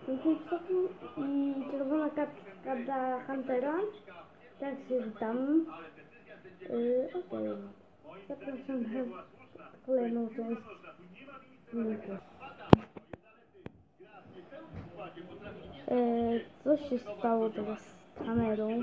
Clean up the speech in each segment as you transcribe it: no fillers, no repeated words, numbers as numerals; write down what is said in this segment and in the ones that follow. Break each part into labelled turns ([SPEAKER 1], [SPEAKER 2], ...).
[SPEAKER 1] i czerwona kartka dla Huntera. Tak się witam. Okej. Zapraszam na kolejną część filmiku. Co się stało teraz z kamerą?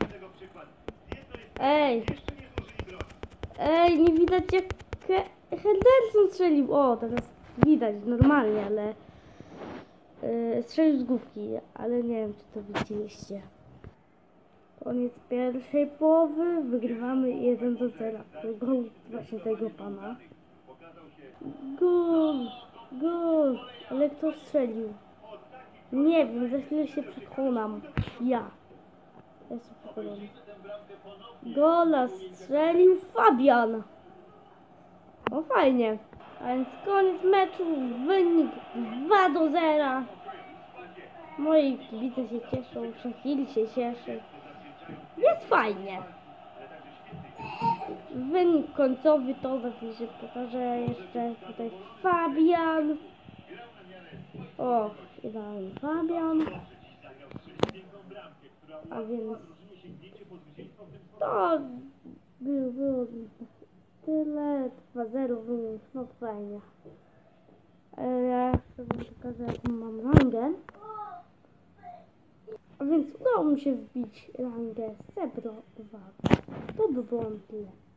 [SPEAKER 1] Ej! Ej, nie widać jak Henderson strzelił. O, teraz widać normalnie, ale strzelił z główki, ale nie wiem, czy to widzieliście. Koniec pierwszej połowy, wygrywamy 1-0. Gol właśnie tego pana. Gol! Gol! Ale kto strzelił? Nie wiem, za chwilę się przekonam. Ja się przekonam. Gola strzelił Fabian. No fajnie. A więc koniec meczu, wynik 2-0. Moi kibice się cieszą, Sheffield się cieszy. Jest fajnie. Wynik końcowy to za chwilę się pokażę. Jeszcze tutaj Fabian. O, idealny Fabian. A więc to było tyle. 2-0 wynik, no fajnie. Ja chcę wam pokazać, jaką mam rangę. A więc udało mi się wbić rangę Srebro 2. To by było tyle.